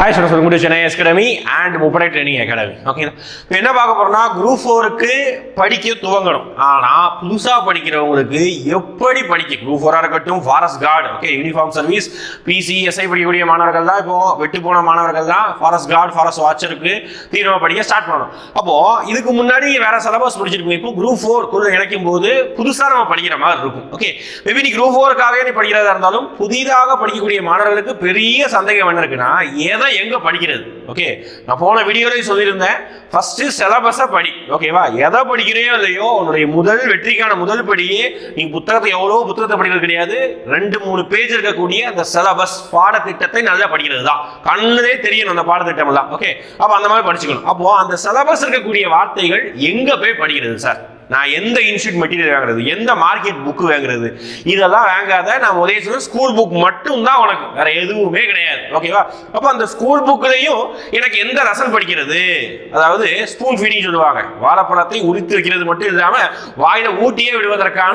Hi, so welcome to Chennai Academy and Mupara Training Academy. Okay, இப்போ என்ன பார்க்க போறோம்னா group 4க்கு படிக்க துவங்கணும். ஆனா புதுசா படிக்கிறவங்களுக்கு எப்படி படிக்க group 4ஆ இருக்கட்டும் forest guard, okay, uniform service, PCSI படிக்கக்கூடிய மாணவர்கள் தான் இப்போ வெட்டி போன மாணவர்கள் தான் forest guard, forest watcherக்கு தீவிரமா படிக்க ஸ்டார்ட் பண்ணணும். அப்போ இதுக்கு முன்னாடி வேற சிலபஸ் படிச்சிருப்பீங்க. இப்போ group 4 குள்ள இணைக்கும்போது புதுசா நம்ம படிக்கிற மாதிரி இருக்கும். ஓகே, மேபி நீ group 4க்காகவே நீ படிக்கிறதா இருந்தாலும் புதிதாக படிக்கக்கூடிய மாணவர்களுக்கு பெரிய சந்தேகம் என்ன இருக்குன்னா எதை எங்க படிக்கிறது. ஓகே, நான் போன வீடியோல சொல்லியிருந்தேன் ஃபர்ஸ்ட் சிலபஸை படி. ஓகேவா, எதை படிக்கிறையோ இல்லையோ உன்னுடைய முதல் வெற்றிக்கான முதல் படியே நீ புத்தகத்தை எவ்வளோ புத்தகத்தை படிக்கிறது கிடையாது, 2-3 பேஜ் இருக்கக்கூடிய அந்த சிலபஸ் பாடத்திட்டத்தை நல்லா படிக்கிறது தான். கண்ணுலே தெரியணும் அந்த பாடத்திட்டம் எல்லாம். ஓகே, அப்போ அந்த மாதிரி படிச்சுக்கணும். அப்போ அந்த சிலபஸ் இருக்கக்கூடிய வார்த்தைகள் எங்க போய் படிக்கிறது சார்? நான் எந்த இன்ஸ்டியூட் மெட்டீரியல் வாங்குறது, எந்த மார்க்கெட் புக் வாங்குறது, இதெல்லாம் வாங்காத. நான் முதலே சொன்ன ஸ்கூல் புக் மட்டும் தான் உனக்கு, வேற எதுவுமே கிடையாது. ஓகேவா, அப்போ அந்த ஸ்கூல் புக்லையும் எனக்கு எந்த லெசன் படிக்கிறது, அதாவது ஸ்பூன் ஃபீடிங் சொல்லுவாங்க, வாழைப்பழத்தை உரித்து வைக்கிறது மட்டும் இல்லாம வாயில ஊட்டியே விடுவதற்கான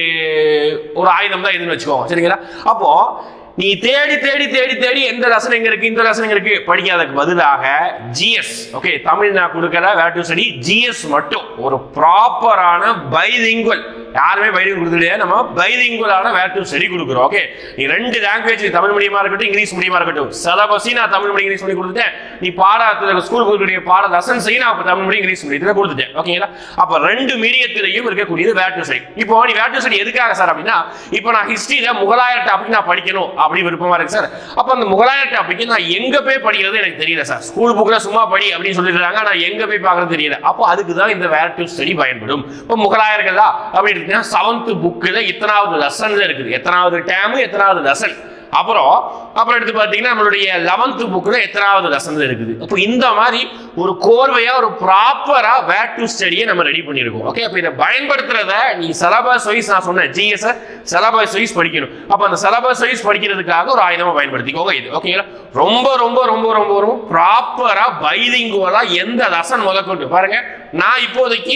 ஒரு ஆயுதம் தான் இதுன்னு வச்சுக்கோங்க. சரிங்களா, அப்போ நீ தேடி தேடி தேடி தேடி எந்த லெசன் எங்க இருக்கு, இந்த லெசன் எங்க இருக்கு படிக்காததுக்கு பதிலாக ஜிஎஸ், ஓகே, தமிழ் நான் கொடுக்கல, வேர் டு ஸ்டடி, ஜிஎஸ் மட்டும் ஒரு ப்ராப்பரான பைலிங்குவல், யாருமே பைலிங்குவல் கொடுத்துலையே, நம்ம பைலிங்குவலான வேர் டு ஸ்டடி கொடுக்குறோம். ஓகே, நீ 2 லாங்குவேஜ், தமிழ் மீடியமா இருக்கட்டும் இங்கிலீஷ் மீடியமா இருக்கட்டும், சிலபஸையும் நான் தமிழ் மீடியம் இங்கிலீஷ் மீடியம் கொடுத்துட்டேன், நீ பாடத்துல ஸ்கூல் கொடுக்கக்கூடிய பாட லெசன்ஸையும் நான் தமிழ் மீடியம் இங்கிலீஷ் மீடியத்துல கொடுத்துட்டேன். ஓகேங்களா, அப்ப 2 மீடியத்திலையும் இருக்கக்கூடியது வேர் டு ஸ்டடி. இப்போ நீ வேர் டு ஸ்டடி எதுக்காக சார் அப்படின்னா, இப்போ நான் ஹிஸ்டரியில முகலாயர் டாபிக் நான் படிக்கணும் அப்படி விருப்பமா இருக்கு சார். அப்ப அந்த முகலாயர் டாபிக் நான் எங்க போய் படிக்கிறது எனக்கு தெரியல சார். ஸ்கூல் புக்ல சும்மா படி அப்படின்னு சொல்லிடுறாங்க, நான் எங்க போய் பார்க்கறது தெரியல. அப்போ அதுக்கு தான் இந்த வேர் டு ஸ்டடி பயன்படும். இப்போ முகலாயர்களா அப்படி இருக்குன்னா 7th புக்ல எத்தனாவது லெசன்ல இருக்குது, எத்தனாவது டேம், எத்தனாவது லெசன், அப்புறம் எடுத்து பார்த்தீங்கன்னா நம்மளுடைய 11th புக்ல எத்தனாவது லெசன் இருக்குது. அப்போ இந்த மாதிரி ஒரு கோர்வையா ஒரு ப்ராப்பரா வேர் டு ஸ்டடியை நம்ம ரெடி பண்ணியிருக்கோம். ஓகே, அப்போ இதை பயன்படுத்துறத நீ சிலபஸ் வைஸ், நான் சொன்னேன் ஜிஎஸ் சிலபஸ் வைஸ் படிக்கணும். அப்போ அந்த சிலபஸ் வைஸ் படிக்கிறதுக்காக ஒரு ஆயுதமா பயன்படுத்திக்கோங்க இது. ஓகேங்களா, ரொம்ப ரொம்ப ரொம்ப ரொம்ப ரொம்ப ப்ராப்பரா பைலிங்குவலா எந்த லெசன் முதற்கொண்டு பாருங்க. நான் இப்போதைக்கு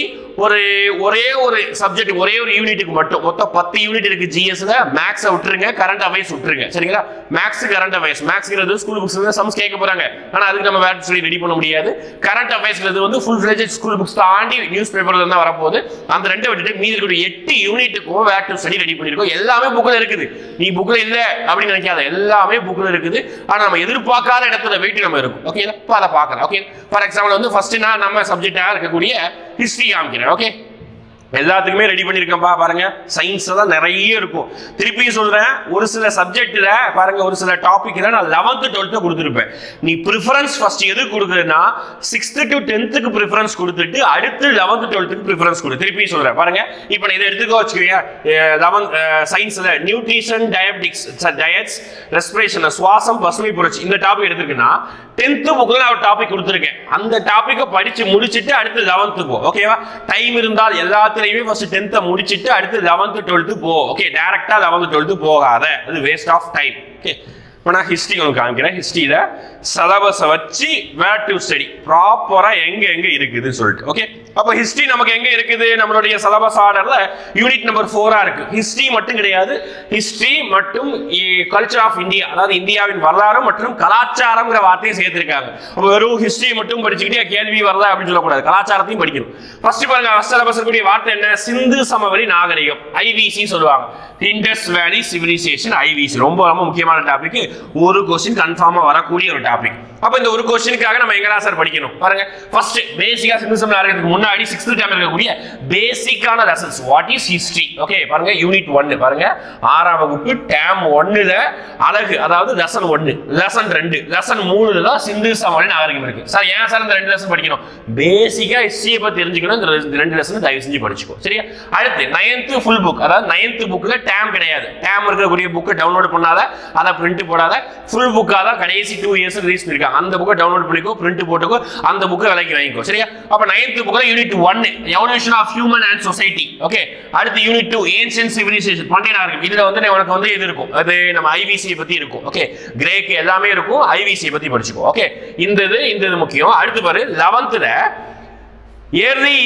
ஒரே ஒரு சப்ஜெக்ட், ஒரே ஒரு யூனிட்டுக்கு மட்டும் மொத்தம் 10 யூனிட் இருக்கு ஜிஎஸ்ல. மேக்ஸை விட்டுருங்க, கரண்ட் அஃபேர்ஸ் விட்டுருங்க. சரிங்களா, மேக்ஸ் கரண்ட் அஃபேர்ஸ், மேக்ஸ்ங்கிறது ஸ்கூல் புக்ஸ்ல சம்ஸ் கேட்க போறாங்க, ஆனா அதுக்கு நம்ம வேர் டு ஸ்டடி ரெடி பண்ண முடியாது. கரண்ட் அஃபேர்ஸ்ங்கிறது வந்து ஃபுல் ஃபிளெஜ்ட் ஸ்கூல் புக்ஸ் தாண்டி நியூஸ் பேப்பர்ல இருந்தா வரப்போகுது. அந்த 2 விட்டுட்டு மீதி இருக்கிற 8 யூனிட்டுக்கும் வேர் டு ஸ்டடி ரெடி பண்ணிருக்கோம். எல்லாமே புக்ல இருக்குது, நீ புக்ல இல்ல அப்படின்னு நினைக்காத, எல்லாமே புக்ல இருக்குது. ஆனா நம்ம எதிர்பார்க்காத இடத்துல வெயிட் நம்ம இருக்கும். ஓகே, அதை பார்க்கலாம். ஓகே, ஃபார் எக்ஸாம்பிள் வந்து ஃபர்ஸ்ட் நான் நம்ம சப்ஜெக்டா இருக்கக்கூடிய ஹிஸ்டரி காமிக்கிறேன். ஓகே, எல்லாத்துக்குமே ரெடி பண்ணிருக்கேன்பா பாருங்க. சயின்ஸ்ல தான் நிறைய இருக்கும். திருப்பியும் சொல்றேன், ஒரு சில சப்ஜெக்ட்ல பாருங்க, ஒரு சில டாபிக்ல நான் 11th 12th கொடுத்துருப்பேன். நீ ப்ரிஃபரன்ஸ் ஃபர்ஸ்ட் எது கொடுக்குறதுன்னா 6th to 10th ப்ரிஃபரன்ஸ் கொடுத்துட்டு அடுத்து 11th 12th ப்ரிஃபரன்ஸ் கொடு. திருப்பியும் சொல்றேன் பாருங்க, இப்போ நான் இதை எடுத்துக்கோ வச்சுக்கோங்க. 11th சயின்ஸ்ல நியூட்ரிஷன், டயபெட்டிக்ஸ், டயட்ஸ், ரெஸ்பிரேஷன், சுவாசம், பசுமை புரட்சி, இந்த டாபிக் எடுத்துருக்குன்னா 10th புக்ல நான் ஒரு டாபிக் கொடுத்துருக்கேன். அந்த டாபிக்கை படிச்சு முடிச்சுட்டு அடுத்து 11th போ. ஓகேவா, டைம் இருந்தால் எல்லாத்தையும் ஃபர்ஸ்ட் 10th முடிச்சிட்டு அடுத்து 11th 12th போ. ஓகே, டைரக்டா 11th 12th போகாத, அது வேஸ்ட் ஆஃப் டைம். ஓகே, இப்போ நான் ஹிஸ்டரி உங்களுக்கு காமிக்கிறேன். ஹிஸ்டரியில சிலபஸை வச்சு வேர் டு ஸ்டடி ப்ராப்பரா எங்க இருக்குதுன்னு சொல்லிட்டு. ஓகே, அப்போ ஹிஸ்டரி நமக்கு எங்க இருக்குது, நம்மளுடைய சிலபஸ் ஆர்டர்ல யூனிட் நம்பர் 4 இருக்கு. ஹிஸ்டரி மட்டும் கிடையாது, ஹிஸ்டரி மற்றும் கல்ச்சர் ஆஃப் இந்தியா, அதாவது இந்தியாவின் வரலாறு மற்றும் கலாச்சாரம்ங்கிற வார்த்தையை சேர்த்திருக்காங்க. அப்போ வெறும் ஹிஸ்டரி மட்டும் படிச்சுக்கிட்டே கேள்வி வரல அப்படின்னு சொல்லக்கூடாது, கலாச்சாரத்தையும் படிக்கணும். ஃபர்ஸ்ட் பாருங்க, சிலபஸ் கூடிய வார்த்தை என்ன, சிந்து சமவெளி நாகரிகம், ஐவிசி சொல்லுவாங்க, இண்டஸ் வேலி சிவிலைசேஷன், ஐவிசி. ரொம்ப ரொம்ப முக்கியமான டாபிக், ஒரு கொஸ்டின் கன்ஃபார்மா வரக்கூடிய ஒரு டாபிக். அப்ப இந்த ஒரு கொஸ்டினுக்காக நம்ம எங்கடா சார் படிக்கணும் பாருங்க. ஃபர்ஸ்ட் பேசிக்கா சிந்து சமவெளி நாகரிகத்துக்கு முன்னாடி 6th டேர்ம் இருக்கக்கூடிய பேசிக்கான lessons, what is history. Okay, பாருங்க யூனிட் 1 பாருங்க, 6ஆம் வகுப்பு டேர்ம் 1ல அழகு, அதாவது லெசன் 1, லெசன் 2, லெசன் 3ல தான் சிந்து சமவெளி நாகரிகம் இருக்கு. சார் ஏன் சார் இந்த 2 லெசன் படிக்கணும்? பேசிக்கா ஹிஸ்டரியை பத்தி தெரிஞ்சுக்கணும், இந்த 2 லெசன் தயவு செஞ்சு படிச்சுக்கோ. சரியா, அடுத்து 9th ஃபுல் புக், அதாவது 9th புக்ல டேம் கிடையாது. டேம் இருக்கக்கூடிய புக்கை டவுன்லோட் பண்ணாத, அதை பிரிண்ட் போடாத, ஃபுல் புக்கா தான் கடைசி 2 இயர்ஸ் ரிலீஸ் பண்ணிருக்காங்க. அந்த புக்கை டவுன்லோட் பண்ணிக்கோ, பிரிண்ட் போட்டுக்கோ, அந்த புக்கை விலைக்கு வாங்கிக்கோ. சரியா, அப்ப 9th புக்ல unit 1 evolution of human and society. Okay, அடுத்து யூனிட் 2 ஏன்ஷியன்ட் சிவிலைசேஷன், பண்டைய நாகரிகம். இதுல வந்து உனக்கு வந்து இது இருக்கும், அது நம்ம ஐவிசி பத்தி இருக்கும். ஓகே, கிரேக் எல்லாமே இருக்கும், ஐவிசி பத்தி படிச்சுக்கோ. ஓகே, இந்த இது முக்கியம். அடுத்து பாரு 11th early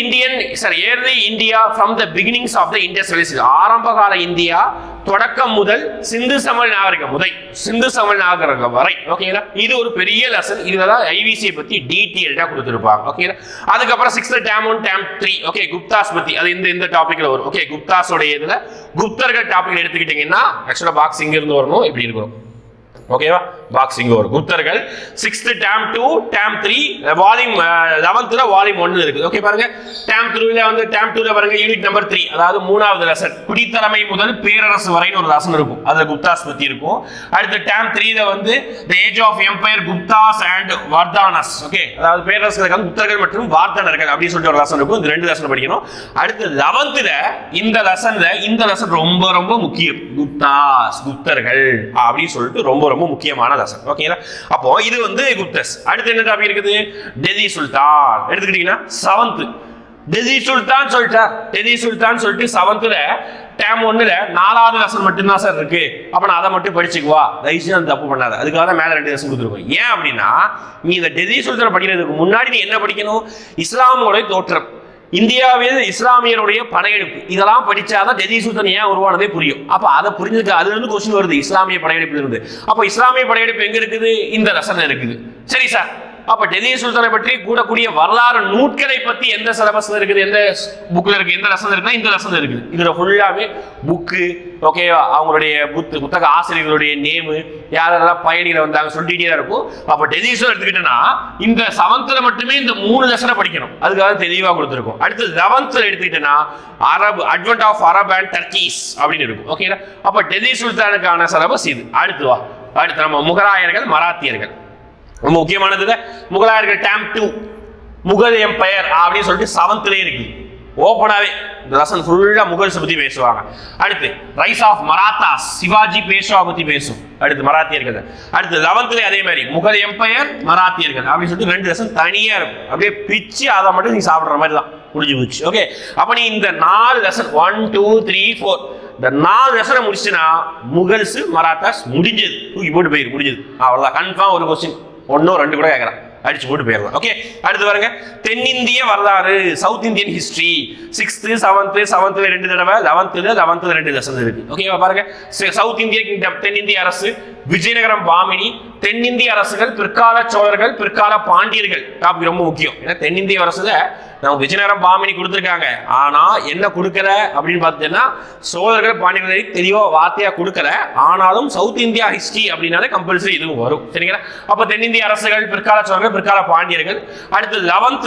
India from the beginnings of the Indus Valley. ஆரம்ப கால இந்தியா தொடக்கம் முதல் சிந்து சமவெளி நாகரிகம் சிந்து சமவெளி நாகரிகம் வரை. ஓகேங்களா, இது ஒரு பெரிய லெசன். இதுதான் ஐவிசி பத்தி டீடைல்டா கொடுத்திருப்பாங்க. ஓகேங்களா, அதுக்கப்புறம் 6th term 1 term 3 okay Guptas பத்தி அது இந்த டாபிக்ல வரும். ஓகே, குப்தாஸோட இதுல குப்தர்கள் டாபிக் எடுத்துக்கிட்டீங்கன்னா ஆக்சுவலா பாக்ஸ் இங்க இருந்து வரணும், இப்படி இருக்கணும். ஓகேவா, பாக்ஸிங் ஒரு குப்தர்கள் 6th term 2 term 3 volume 11th volume 1 இருக்குது. ஓகே பாருங்க, term 3ல வந்து term 2ல பாருங்க யூனிட் நம்பர் 3, அதாவது மூணாவது லெசன் குடித்தலைமை முதல் பேரரசு வரைன்னு ஒரு லெசன் இருக்கும். அதுல குப்தாஸ் பத்தி இருக்கும். அடுத்து term 3ல வந்து the age of empire Guptas and Vardhanas. Okay, அதாவது பேரரசுகள் குப்தர்கள் மற்றும் வார்த்தனர்கள் அப்படி சொல்லிட்டு ஒரு லெசன் இருக்கும். இந்த ரெண்டு லெசன் படிக்கணும். அடுத்து 11th இந்த லெசன் ரொம்ப ரொம்ப முக்கியம். குப்தாஸ் குப்தர்கள் அப்படி சொல்லிட்டு ரொம்ப முக்கியமான லெசன். ஓகேங்களா, அப்போ இது வந்து குப்தஸ். அடுத்து என்ன டாபிக் இருக்குது? டெல்லி சுல்தான் எடுத்துக்கிட்டீங்கன்னா 7th டெல்லி சுல்தான் சொல்லிட்டு 7th term 1ல 4வது லெசன் மட்டும் தான் சார் இருக்கு. அப்ப நான் அதை மட்டும் படிச்சுக்குவா, தயவுசெய்து அந்த தப்பு பண்ணாத. அதுக்காக தான் மேல 2 லெசன் கொடுத்துருக்கோம். ஏன் அப்படின்னா, நீ இந்த டெல்லி சுல்தான் படிக்கிறதுக்கு முன்னாடி நீ என்ன படிக்கணும்? இஸ்லாமோட தோற்றம், இந்தியாவில் இஸ்லாமியருடைய படையெடுப்பு, இதெல்லாம் படிச்சாதான் டெல்லி சுல்தான் ஏன் உருவானதே புரியும். அப்ப அதை புரிஞ்சுக்க அதுல இருந்து கொஸ்டின் வருது, இஸ்லாமிய படையெடுப்புல இருந்து. அப்ப இஸ்லாமிய படையெடுப்பு எங்க இருக்குது? இந்த லெசன்ல இருக்குது. சரி சார், அப்ப டெல்லி சுல்தானை பற்றி கூடக்கூடிய வரலாறு நூட்களை பத்தி எந்த சிலபஸ்ல இருக்குது, எந்த புக்ல இருக்கு, எந்த லெசன்ல இருக்குன்னா இந்த லெசன்ல இருக்குது. இதுல ஃபுல்லாவே புக்கு, ஓகே, அவங்களுடைய புத்தக ஆசிரியர்களுடைய நேமு, யாரெல்லாம் பயணிகள் வந்தாங்க சொல்லிட்டே தான் இருக்கும். அப்ப டெல்லி சுல்தான் எடுத்துக்கிட்டேன்னா இந்த 7th மட்டுமே இந்த 3 லெசனை படிக்கணும். அதுக்காக தெளிவா கொடுத்துருக்கும். அடுத்து 11th எடுத்துக்கிட்டேன்னா அரபு, advent of Arab and Turks அப்படின்னு இருக்கும். ஓகேங்களா, அப்ப டெல்லி சுல்தானுக்கான சிலபஸ் இது. அடுத்து நம்ம முகலாயர்கள் மராத்தியர்கள் ரொம்ப முக்கியமானது. முகலாயர்கள் term 2 முகல் எம்பையர் அப்படின்னு சொல்லிட்டு 7th இருக்கு. ஓபனாவே இந்த லெசன் ஃபுல்லா முகல்ஸ் பத்தி பேசுவாங்க. அடுத்து ரைஸ் ஆஃப் மராத்தாஸ், சிவாஜி பேஷ்வா பத்தி பேசும். அடுத்து மராத்தியர்கள். அடுத்து 11th அதே மாதிரி முகல் எம்பையர் மராத்தியர்கள் அப்படின்னு சொல்லிட்டு 2 லெசன் தனியா இருக்கும். அப்படியே பிச்சு அதை மட்டும் நீ சாப்பிடுற மாதிரி தான் முடிஞ்சு போச்சு. ஓகே, அப்ப நீ இந்த 4 லெசன் 1 2 3 4 இந்த 4 லெசனை முடிச்சுன்னா முகல்ஸ் மராத்தாஸ் முடிஞ்சது, தூக்கி போட்டு போயிரு, முடிஞ்சது. அவ்வளவுதான். கன்ஃபார்ம் ஒரு கொஸ்டின் 1 2 கூட கேட்கறான், அடிச்சு போட்டு போயிடலாம். ஓகே, அடுத்து பாருங்க தென்னிந்திய வரலாறு, south Indian history 6th 7th 2 தடவை, 11th 2 லெசன் இருக்கு. ஓகேவா, பாருங்க சவுத் இந்திய கிங்டம், தென்னிந்திய அரசு, விஜயநகரம் பாமினி, தென்னிந்திய அரசுகள், பிற்கால சோழர்கள், பிற்கால பாண்டியர்கள் டாபிக் ரொம்ப முக்கியம். ஏன்னா தென்னிந்திய அரசுல நம்ம விஜயநகரம் பாமினி கொடுத்துருக்காங்க. ஆனா என்ன கொடுக்கல அப்படின்னு பார்த்தீங்கன்னா சோழர்கள் பாண்டியர்களை தெளிவா வார்த்தையா கொடுக்கல. ஆனாலும் சவுத் இந்தியா ஹிஸ்டரி அப்படின்னாலே கம்பல்சரி இதுவும் வரும். சரிங்களா, அப்ப தென்னிந்திய அரசுகள், பிற்கால சோழர்கள், பிற்கால பாண்டியர்கள். அடுத்து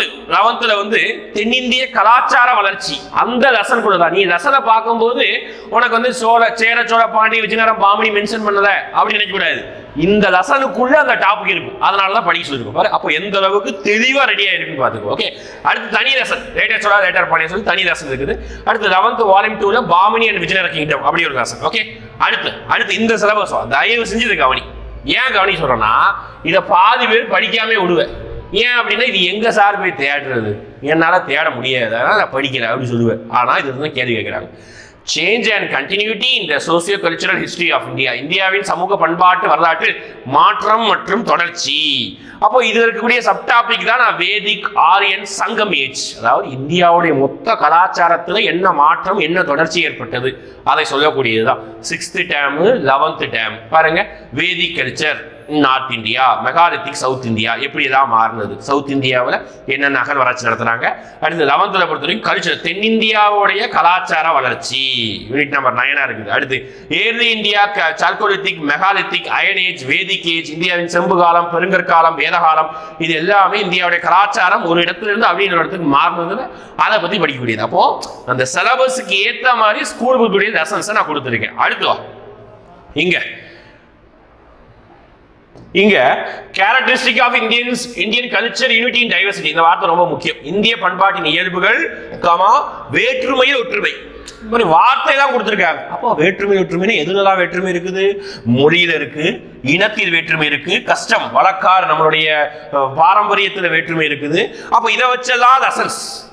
11th வந்து தென்னிந்திய கலாச்சார வளர்ச்சி, அந்த லெசன் கொடுதான். நீ லெசனை பார்க்கும்போது உனக்கு வந்து சேர சோழ பாண்டிய விஜயநகரம் பாமினி மென்ஷன் பண்ணல அப்படின்னு நினைக்க கூடாது. இந்த லெசனுக்குள்ள அந்த டாபிக் இருக்கும். அதனாலதான் படிக்க சொல்லிருக்கும் பாரு. அப்போ எந்த அளவுக்கு தெளிவா ரெடியா இருக்குன்னு பாத்துக்கோ. ஓகே, அடுத்து தனி lesson later Chola later Pandya சொல்லி தனி லெசன் இருக்குது. அடுத்து 11th வால்யூம் 2ல பாமினி அண்ட் விஜயநகர கிங்டம் அப்படி ஒரு லெசன். ஓகே, அடுத்து இந்த சிலபஸ் தயவு செஞ்சு கவனி. ஏன் கவனி சொல்றேன்னா, இதை பாதி பேர் படிக்காம விடுவேன். ஏன் அப்படின்னா இது எங்க சார் போய் தேடுறது, என்னால தேட முடியாது, அதனால நான் படிக்கிறேன் அப்படின்னு சொல்லுவேன். ஆனா இது வந்து கேள்வி கேட்கிறாங்க. Change and continuity in the socio-cultural history of India. இந்தியாவின் சமூக பண்பாட்டு வரலாற்றில் மாற்றம் மற்றும் தொடர்ச்சி. அப்போ இது இருக்கக்கூடிய சப் டாபிக் தான் நான் வேதிக் ஆரியன் சங்கம் ஏஜ், அதாவது இந்தியாவுடைய மொத்த கலாச்சாரத்துல என்ன மாற்றம் என்ன தொடர்ச்சி ஏற்பட்டது அதை சொல்லக்கூடியதுதான். 6th term 11th term பாருங்க, Vedic culture north India, megalithic south India எப்படி எல்லாம் மாறினது, சவுத் இந்தியாவில் என்னென்ன அகழ்வாராய்ச்சி நடத்துறாங்க. அடுத்து 11th பொறுத்த வரைக்கும் கல்ச்சர், தென்னிந்தியாவுடைய கலாச்சார வளர்ச்சி யூனிட் நம்பர் 9 இருக்குது. அடுத்து early India, chalcolithic, megalithic, iron age, Vedic age, இந்தியாவின் செம்பு காலம், பெருங்கற்காலம், வேதகாலம், இது எல்லாமே இந்தியாவுடைய கலாச்சாரம் ஒரு இடத்துல இருந்து அப்படி இன்னொரு இடத்துக்கு மாறினது, அதை பத்தி படிக்கக்கூடியது. அப்போ அந்த சிலபஸுக்கு ஏற்ற மாதிரி ஸ்கூல் புக்குடைய லெசன்ஸை நான் கொடுத்துருக்கேன். அடுத்து இங்க characteristic of Indian culture unity in diversity, இந்த வார்த்தை ரொம்ப முக்கியம். இந்திய பண்பாட்டின் இயல்புகள், வேற்றுமையில் ஒற்றுமை, வார்த்தை தான் கொடுத்திருக்காங்க. அப்போ வேற்றுமை ஒற்றுமைன்னு எதுலாம் வேற்றுமை இருக்குது? மொழியில இருக்கு, இனத்தில் வேற்றுமை இருக்கு, கஸ்டம் வழக்காறு நம்மளுடைய பாரம்பரியத்துல வேற்றுமை இருக்குது. அப்ப இதை வச்செல்லாம் லெசன்ஸ்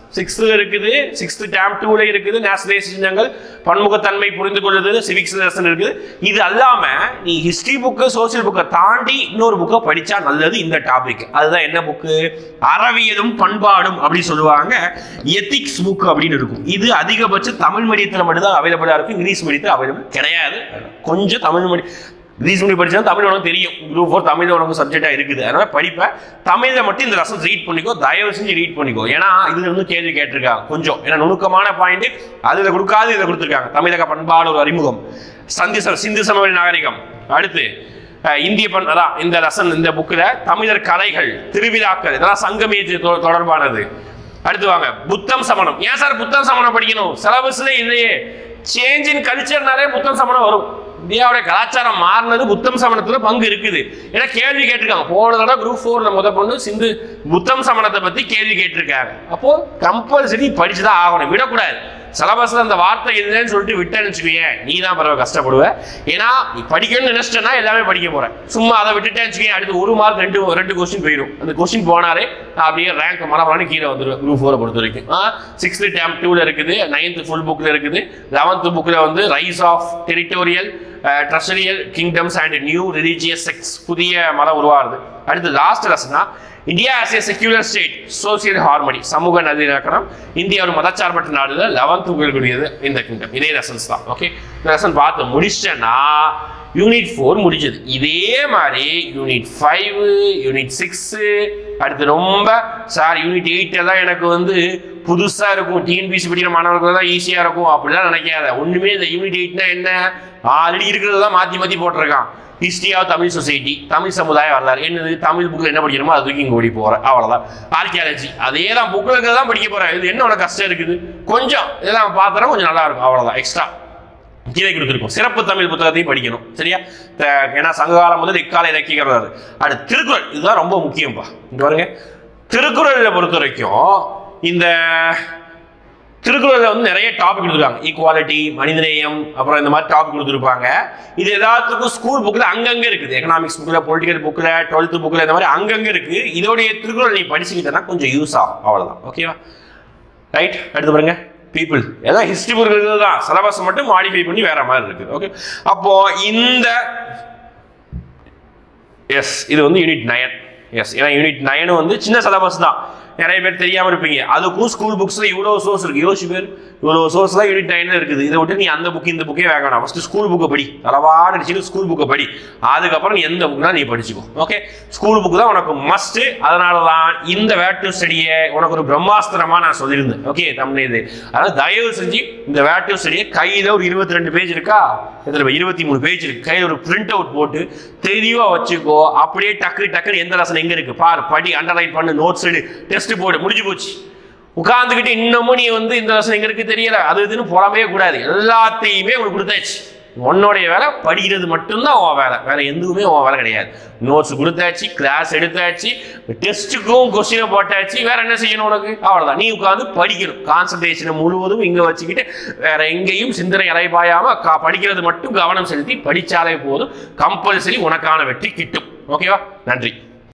6th இருக்குது, 6th டேம் 2ல இருக்குது, நேஷனல் சின்னங்கள், பன்முகத்தன்மை புரிந்து கொள்ளுதல், சிவிக்ஸ் லெசன் இருக்குது. இது அல்லாம நீ ஹிஸ்டரி புக்கு சோசியல் புக்கை தாண்டி இன்னொரு புக்கை படிச்சா நல்லது. இந்த டாபிக் அதுதான் என்ன புக்கு, அறவியலும் பண்பாடும் அப்படி சொல்லுவாங்க. எத்திக்ஸ் புக் அப்படின்னு இருக்கும். இது அதிகபட்ச தமிழ் மீடியத்தில் மட்டும்தான் அவைலபிளா இருக்கும், இங்கிலீஷ் மீடியத்தில் அவைலபிள் கிடையாது. கொஞ்சம் தமிழ் மீடியம் இங்கிலீஷ் மீடியம் படிச்சா தமிழ் உனக்கு தெரியும், குரூப் 4 தமிழ் உனக்கு சப்ஜெக்டா இருக்குது. அதனால படிப்பேன். தமிழ்ல மட்டும் இந்த லெசன்ஸ் ரீட் பண்ணிக்கோ, தயவு செஞ்சு ரீட் பண்ணிக்கோ. ஏன்னா இதுல இருந்து கேள்வி கேட்டிருக்காங்க கொஞ்சம், ஏன்னா நுணுக்கமான பாயிண்ட் அதுல கொடுக்காது இதை கொடுத்துருக்காங்க. தமிழக பண்பாடு ஒரு அறிமுகம், சிந்து சமவெளி நாகரிகம், அடுத்து இந்திய அதான் இந்த லெசன் இந்த புக்கில் தமிழர் கலைகள், திருவிழாக்கள், இதெல்லாம் சங்கமேற்று தொடர்பானது. அடுத்து வாங்க புத்தம் சமணம். ஏன் சார் புத்தம் சமணம் படிக்கணும்? சிலபஸ்ல இல்லையே. சேஞ்ச் இன் கல்ச்சர்னாலே புத்தம் சமணம் வரும். இந்தியாவுடைய கலாச்சாரம் மாறினது புத்தம் சமணத்துல பங்கு இருக்குது. ஏன்னா கேள்வி கேட்டிருக்காங்க. போன தடவை குரூப் 4ல முத பொண்ணு சிந்து புத்தம் சமணத்தை பத்தி கேள்வி கேட்டிருக்காங்க. அப்போ கம்பல்சரி படிச்சுதான் ஆகணும், விடக்கூடாது. சிலபஸ்ல அந்த வார்த்தை இல்லைன்னு சொல்லிட்டு விட்டேன்னு வச்சுக்கோங்க, நீ தான் பரவாயில்ல கஷ்டப்படுவ. ஏன்னா நீ படிக்கணும்னு நினைச்சிட்டேன்னா எல்லாமே படிக்க போறேன். சும்மா அதை விட்டுட்டேன்னு வச்சுக்கோங்க, அடுத்து 1 மார்க் 2 கொஸ்டின் போயிடும். அந்த கொஸ்டின் போனாலே அப்படியே ரேங்க் மரமரானு கீழே வந்துடும். குரூப் 4 பொறுத்த வரைக்கும் 6th டேம் 2ல இருக்குது, 9th ஃபுல் புக்ல இருக்குது, 11th புக்ல வந்து rise of territorial treasurial kingdoms and new religious sects, புதிய மதம் உருவாகுது. அடுத்து லாஸ்ட் லெசனா India as a secular state, social harmony, சமூக நல்லிணக்கம், இந்தியா ஒரு மதச்சார்பற்ற நாடுல 11th புகழ்கூடியது இந்த கிங்டம். இதே லெசன்ஸ் தான். ஓகே, இந்த லெசன் பார்த்து முடிச்சிட்டேன்னா யூனிட் 4 முடிஞ்சது. இதே மாதிரி யூனிட் 5, யூனிட் 6, அடுத்து ரொம்ப சார் யூனிட் 8 எல்லாம் எனக்கு வந்து புதுசா இருக்கும், டிஎன்பிசி படிக்கிற மாணவர்கள் தான் ஈஸியா இருக்கும் அப்படிலாம் நினைக்காத. ஒண்ணுமே இந்த யூனிட் 8னா என்ன, ஆல்ரெடி இருக்கிறதெல்லாம் மாத்தி போட்டிருக்கான். History of Tamil society, Tamil சமுதாய வரலாறு, என்னது தமிழ் புக்கில் என்ன படிக்கணுமோ அது தூக்கி இங்கே ஓடி போகிறேன், அவ்வளோதான். ஆர்கியாலஜி அதே தான் புக்கில் இருக்கிறது தான் படிக்க போகிறேன். இது என்ன உனக்கு கஷ்டம் இருக்குது, கொஞ்சம் இதெல்லாம் பார்த்தா கொஞ்சம் நல்லா இருக்கும், அவ்வளோதான். எக்ஸ்ட்ரா கீழே கொடுத்துருக்கோம். சிறப்பு தமிழ் புத்தகத்தையும் படிக்கணும், சரியா? ஏன்னா சங்ககாலம் முதல் இக்கால இலக்கியங்கள். அடுத்து திருக்குறள், இதுதான் ரொம்ப முக்கியம்ப்பா. இங்க பாருங்க, திருக்குறளை பொறுத்த வரைக்கும் இந்த திருக்குறளில் வந்து நிறைய டாபிக் கொடுத்துருக்காங்க. ஈக்குவாலிட்டி, மனிதநேயம், அப்புறம் இந்த மாதிரி டாபிக் கொடுத்துருப்பாங்க. இது எல்லாத்துக்கும் ஸ்கூல் புக்கில் அங்கங்கே இருக்குது. எக்கனாமிக்ஸ் புக்கில், பொலிட்டிக்கல் புக்கில், 12th புக்கில் இந்த மாதிரி அங்கங்கே இருக்குது. இதோடைய திருக்குறள் நீ படிச்சுக்கிட்டேன்னா கொஞ்சம் யூஸ் ஆகும், அவ்வளோதான். ஓகேவா? ரைட். அடுத்து பாருங்க பீப்புள், ஏதாவது ஹிஸ்ட்ரி புக் இருக்குது தான், சிலபஸ் மட்டும் மாடிஃபை பண்ணி வேற மாதிரி இருக்குது. ஓகே, அப்போ இந்த இது வந்து யூனிட் 9. ஏன்னா யூனிட் 9 வந்து சின்ன சிலபஸ் தான், நிறைய பேர் தெரியாம இருப்பீங்க. அதுக்கும் ஸ்கூல் புக்ஸ்ல இவ்வளவு சோர்ஸ் இருக்கு. யோசிச்சு பேர் இவ்வளவு சோர்ஸ் தான் யூனிட் 9 இருக்குது. இதை விட்டு நீ அந்த புக் இந்த புக்கே வேகணும். ஃபர்ஸ்ட் ஸ்கூல் புக்கை படி, அளவாட அடிச்சுட்டு ஸ்கூல் புக்கை படி. அதுக்கப்புறம் நீ எந்த புக்னா நீ படிச்சுக்கோ. ஓகே, ஸ்கூல் புக் தான் உனக்கு மஸ்ட். அதனாலதான் இந்த வேட் டு ஸ்டடியை உனக்கு ஒரு பிரம்மாஸ்திரமா நான் சொல்லியிருந்தேன். ஓகே, தமிழ் இது. அதனால தயவு செஞ்சு இந்த வேட் டு ஸ்டடியை கையில ஒரு 22 பேஜ் இருக்கா, இதுல 23 பேஜ் இருக்கு, கையில ஒரு பிரிண்ட் அவுட் போட்டு தெளிவா வச்சுக்கோ. அப்படியே டக்குன்னு எந்த லெசன் எங்க இருக்கு பார், படி, அண்டர்லைன் பண்ணு, நோட்ஸ் எடு, டெஸ்ட் போடு, முடிஞ்சு போச்சு. உட்கார்ந்துக்கிட்டு இன்னமும் நீ வந்து இந்த லெசன் எங்க இருக்கு தெரியல, அது இதுன்னு புலம்பவே கூடாது. எல்லாத்தையுமே உனக்கு கொடுத்தாச்சு. உன்னுடைய வேலை படிக்கிறது மட்டும்தான் உன் வேலை, வேற எதுவுமே உன் வேலை கிடையாது. நோட்ஸ் கொடுத்தாச்சு, கிளாஸ் எடுத்தாச்சு, டெஸ்ட்டுக்கும் கொஸ்டினை போட்டாச்சு, வேற என்ன செய்யணும் உனக்கு? அவ்வளவுதான். நீ உட்காந்து படிக்கணும். கான்சன்ட்ரேஷனை முழுவதும் இங்க வச்சுக்கிட்டு வேற எங்கேயும் சிந்தனை அலைபாயாம படிக்கிறது மட்டும் கவனம் செலுத்தி படிச்சாலே போதும். கம்பல்சரி உனக்கான வெற்றி கிட்டும். ஓகேவா? நன்றி.